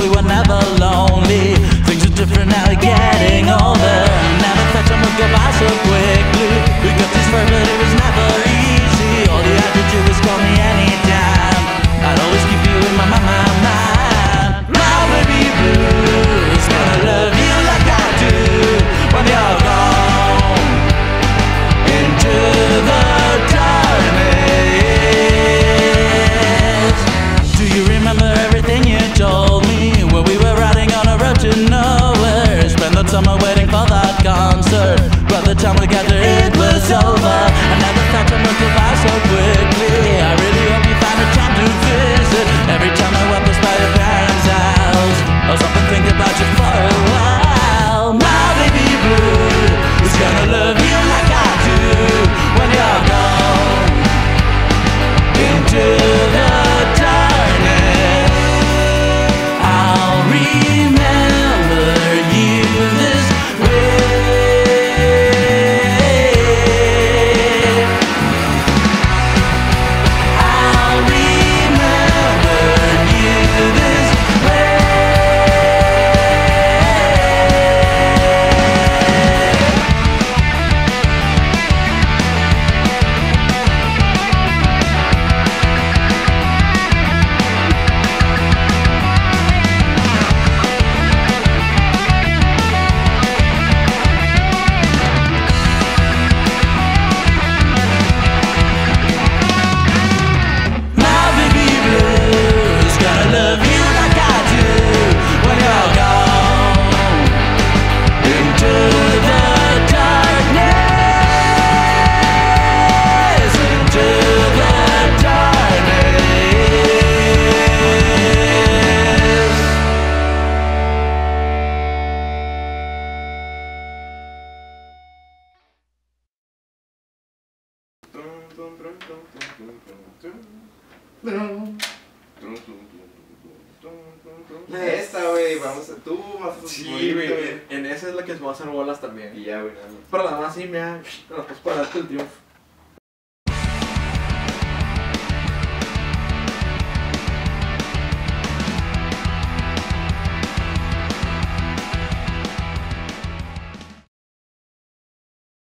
we were never lonely. Things are different now, we're getting older. Now the fat time would go by so quickly. We got this far, but it was never easy. All you had to do was call me anytime. I'd always keep you in my mind. My baby blue is gonna love you like I do when you're gone into the darkness. Do you remember everything you told me when we were riding on a road to nowhere? Spent the summer waiting for that concert. By the time we got there, it was over. And now the time would go by so quickly. I really hope you find a time to visit. Every time I walk past by your parents' house, I'll stop and think about you for a while. My baby blue is gonna love you like I do when you're gone into the darkness. I'll remember you this way. I'll remember you this way. My baby blue is gonna love you like I do when you're gone into the darkness, into the darkness. Esta, güey, vamos a tú, vas a Sí, güey. En esa es la que se va a hacer bolas también. Y ya, güey, nada más. Pero la más sí me ha. Pero pues para darte el triunfo.